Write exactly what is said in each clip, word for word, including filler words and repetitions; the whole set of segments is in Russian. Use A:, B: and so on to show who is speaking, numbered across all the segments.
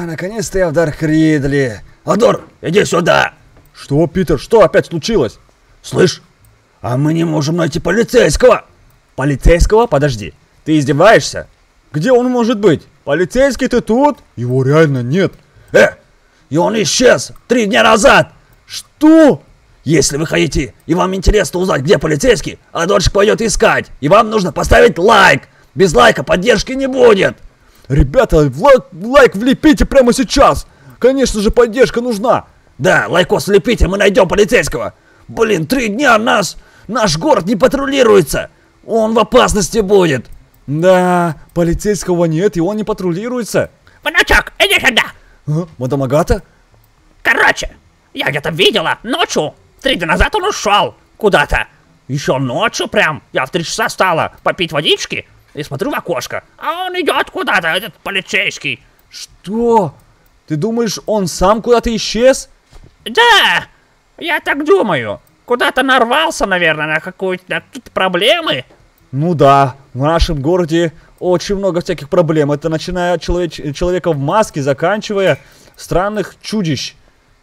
A: наконец-то я в Дарк Ридли. Адор, иди сюда.
B: Что, Питер, что опять случилось?
A: Слышь, а мы не можем найти полицейского.
B: Полицейского? Подожди, ты издеваешься? Где он может быть? Полицейский, ты тут? Его реально нет.
A: Э, и он исчез три дня назад.
B: Что?
A: Если вы хотите и вам интересно узнать, где полицейский, Адорчик пойдет искать. И вам нужно поставить лайк. Без лайка поддержки не будет.
B: Ребята, лайк, лайк влепите прямо сейчас. Конечно же, поддержка нужна.
A: Да, лайкос влепите, мы найдем полицейского. Блин, три дня нас, наш город не патрулируется. Он в опасности будет.
B: Да, полицейского нет, и он не патрулируется.
C: Внучок, иди сюда.
B: А, мадам Агата?
C: Короче, я где-то видела ночью. Три дня назад он ушел куда-то. Еще ночью прям. Я в три часа встала попить водички и смотрю в окошко. А он идет куда-то, этот полицейский.
B: Что? Ты думаешь, он сам куда-то исчез?
C: Да, я так думаю. Куда-то нарвался, наверное, на, какую-то, на какие-то проблемы.
B: Ну да, в нашем городе очень много всяких проблем. Это начиная от человеч человека в маске, заканчивая странных чудищ.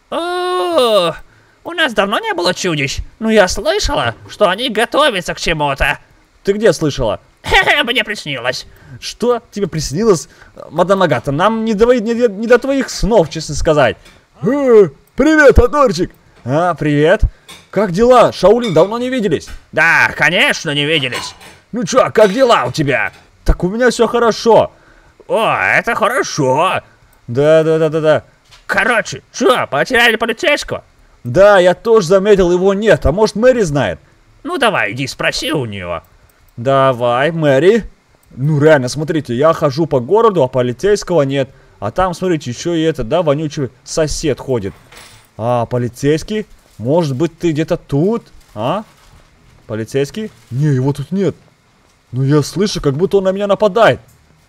C: О, у нас давно не было чудищ. Но я слышала, что они готовятся к чему-то.
B: Ты где слышала?
C: Хе-хе, мне приснилось.
B: Что тебе приснилось, мадам Агата? Нам не до, не, не до твоих снов, честно сказать. Э, привет, Адорчик. А, привет. Как дела? Шаолинь, давно не виделись.
C: Да, конечно, не виделись.
A: Ну чё, как дела у тебя?
B: Так у меня все хорошо.
C: О, это хорошо.
B: Да, да, да, да, да.
C: Короче, что, потеряли полицейского?
B: Да, я тоже заметил, его нет. А может, Мэри знает?
C: Ну давай, иди спроси у нее.
B: Давай, Мэри. Ну реально, смотрите, я хожу по городу, а полицейского нет. А там, смотрите, еще и этот, да, вонючий сосед ходит. А, полицейский? Может быть, ты где-то тут? А? Полицейский? Не, его тут нет. Ну я слышу, как будто он на меня нападает.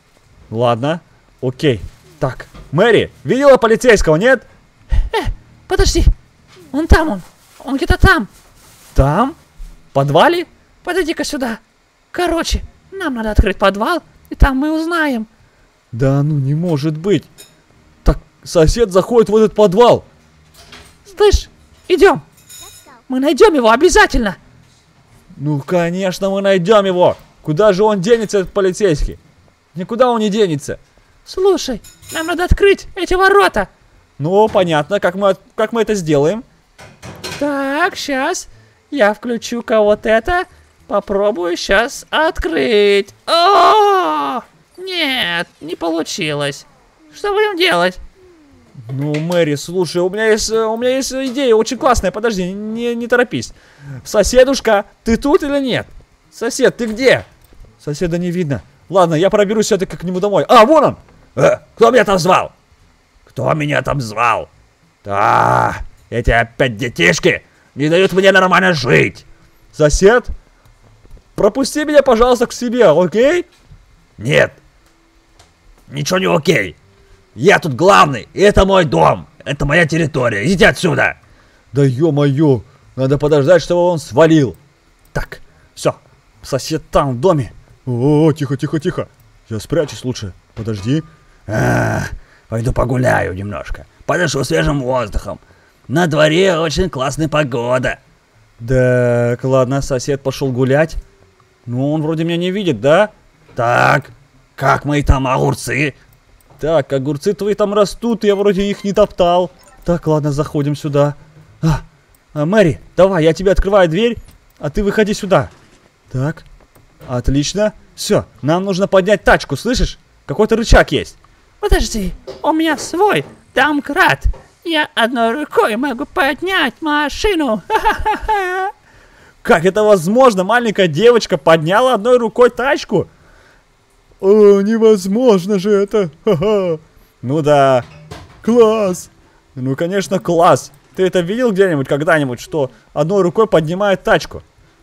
B: Ладно, окей. Так, Мэри, видела полицейского, нет?
C: Э, подожди. Он там, он. Он где-то там.
B: Там? В подвале?
C: Подойди-ка сюда. Короче, нам надо открыть подвал, и там мы узнаем.
B: Да ну не может быть. Так, сосед заходит в этот подвал.
C: Слышь, идем. Мы найдем его обязательно.
B: Ну, конечно, мы найдем его. Куда же он денется, этот полицейский? Никуда он не денется.
C: Слушай, нам надо открыть эти ворота.
B: Ну, понятно, как мы, как мы это сделаем.
C: Так, сейчас я включу-ка вот это. Попробую сейчас открыть. О, нет, не получилось. Что будем делать?
B: Ну, Мэри, слушай, у меня есть, у меня есть идея очень классная. Подожди, не, не торопись. Соседушка, ты тут или нет? Сосед, ты где? Соседа не видно. Ладно, я проберусь все-таки к нему домой. А, вон он!
A: Э, кто меня там звал? Кто меня там звал? Да, эти опять детишки не дают мне нормально жить.
B: Сосед, пропусти меня, пожалуйста, к себе, окей?
A: Нет, ничего не окей. Я тут главный, и это мой дом. Это моя территория, идите отсюда.
B: Да ё-моё, надо подождать, чтобы он свалил. Так, все, сосед там в доме. О, тихо, тихо, тихо. Я спрячусь лучше, подожди.
A: А, пойду погуляю немножко, подышу свежим воздухом. На дворе очень классная погода.
B: Так, ладно, сосед пошел гулять. Ну, он вроде меня не видит, да?
A: Так, как мои там огурцы?
B: Так, огурцы твои там растут, я вроде их не топтал. Так, ладно, заходим сюда. А, а, Мэри, давай, я тебе открываю дверь, а ты выходи сюда. Так, отлично. Все, нам нужно поднять тачку, слышишь? Какой-то рычаг есть.
C: Подожди, у меня свой домкрат. Я одной рукой могу поднять машину. Ха-ха-ха.
B: Как это возможно? Маленькая девочка подняла одной рукой тачку? О, невозможно же это. Ха-ха. Ну да. Класс. Ну, конечно, класс. Ты это видел где-нибудь, когда-нибудь, что одной рукой поднимает тачку?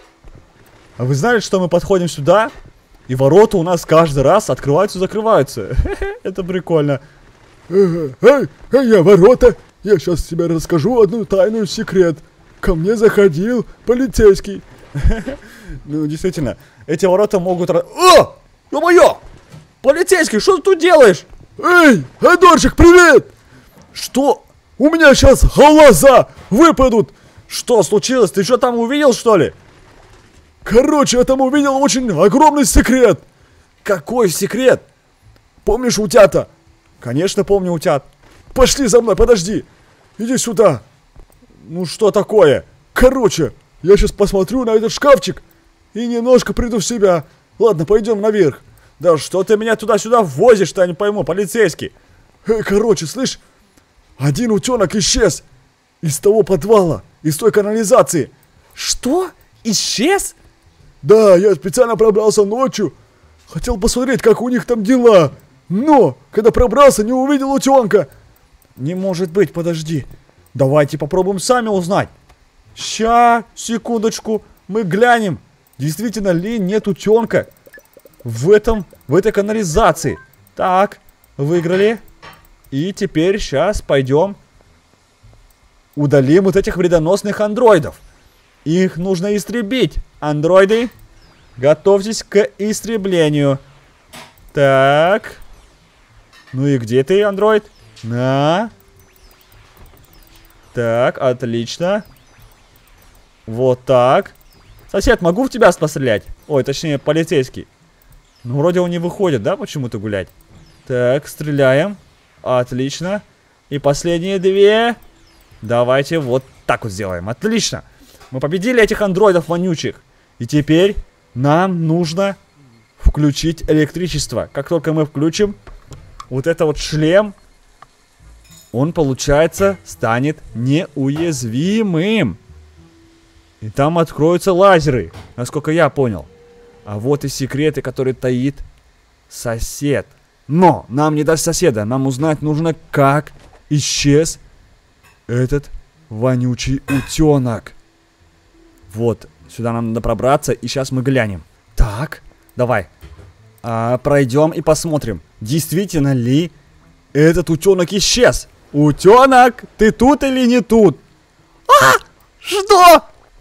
B: А вы знали, что мы подходим сюда, и ворота у нас каждый раз открываются и закрываются? Это прикольно. Эй, эй, я ворота. Я сейчас тебе расскажу одну тайную секрет. Ко мне заходил полицейский. Ну, действительно, эти ворота могут... О! Ё-моё! Полицейский, что ты тут делаешь? Эй, Эдорчик, привет! Что? У меня сейчас глаза выпадут! Что случилось? Ты что там увидел, что ли? Короче, я там увидел очень огромный секрет. Какой секрет? Помнишь утята? Конечно, помню утят. Пошли за мной, подожди. Иди сюда. Ну что такое? Короче, я сейчас посмотрю на этот шкафчик и немножко приду в себя. Ладно, пойдем наверх. Да что ты меня туда-сюда возишь-то, я не пойму, полицейский. Э, короче, слышь, один утенок исчез из того подвала, из той канализации. Что? Исчез? Да, я специально пробрался ночью. Хотел посмотреть, как у них там дела. Но, когда пробрался, не увидел утенка. Не может быть, подожди. Давайте попробуем сами узнать. Ща, секундочку, мы глянем, действительно ли нет утенка в этом, в этой канализации. Так, выиграли. И теперь сейчас пойдем удалим вот этих вредоносных андроидов. Их нужно истребить. Андроиды, готовьтесь к истреблению. Так. Ну и где ты, андроид? На. Так, отлично. Вот так. Сосед, могу в тебя пострелять? Ой, точнее, полицейский. Ну, вроде он не выходит, да, почему-то гулять? Так, стреляем. Отлично. И последние две. Давайте вот так вот сделаем. Отлично. Мы победили этих андроидов вонючих. И теперь нам нужно включить электричество. Как только мы включим вот это вот шлем, он, получается, станет неуязвимым. И там откроются лазеры, насколько я понял. А вот и секреты, которые таит сосед. Но нам не до соседа. Нам узнать нужно, как исчез этот вонючий утенок. Вот, сюда нам надо пробраться, и сейчас мы глянем. Так, давай. А, пройдем и посмотрим, действительно ли этот утенок исчез. Утенок, ты тут или не тут? А, что?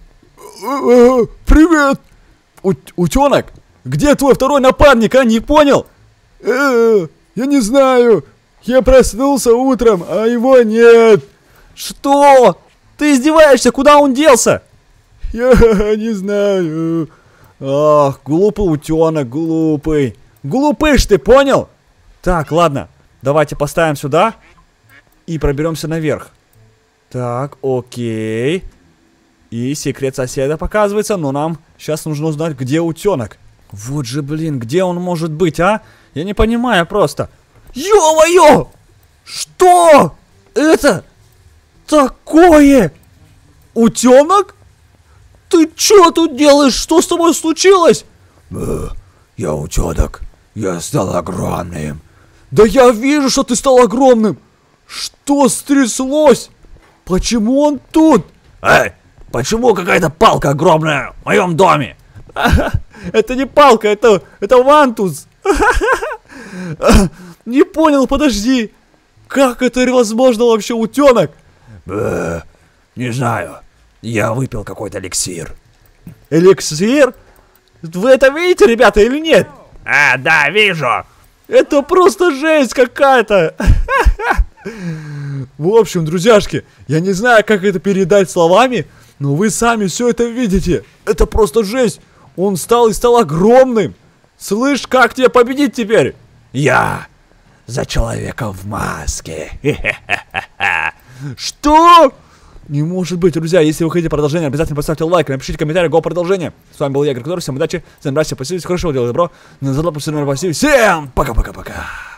B: Привет. Утенок, где твой второй напарник, а? Не понял? Э, я не знаю. Я проснулся утром, а его нет. Что? Ты издеваешься? Куда он делся? Я не знаю. Ах, глупый утенок, глупый. Глупыш, ты понял? Так, ладно. Давайте поставим сюда и проберемся наверх. Так, окей. И секрет соседа показывается, но нам сейчас нужно узнать, где утенок. Вот же, блин, где он может быть, а? Я не понимаю просто. Ё-моё! Что это такое? Утенок? Ты чё тут делаешь? Что с тобой случилось?
A: Э, я утенок. Я стал огромным.
B: Да я вижу, что ты стал огромным. Что стряслось? Почему он тут?
A: Эй, почему какая-то палка огромная в моем доме?
B: Это не палка, это, это вантус. Не понял, подожди. Как это возможно вообще, утенок?
A: Э, не знаю. Я выпил какой-то эликсир.
B: Эликсир? Вы это видите, ребята, или нет?
C: А, да, вижу.
B: Это просто жесть какая-то. В общем, друзьяшки, я не знаю, как это передать словами, но вы сами все это видите. Это просто жесть. Он стал и стал огромным. Слышь, как тебя победить теперь?
A: Я за человека в маске.
B: Что? Не может быть, друзья. Если вы хотите продолжение, обязательно поставьте лайк, напишите комментарий, го продолжение. С вами был я, Игорь Кудор. Всем удачи, всем здрасте, спасибо, хорошего дела, добро. Назад, всем пока-пока-пока.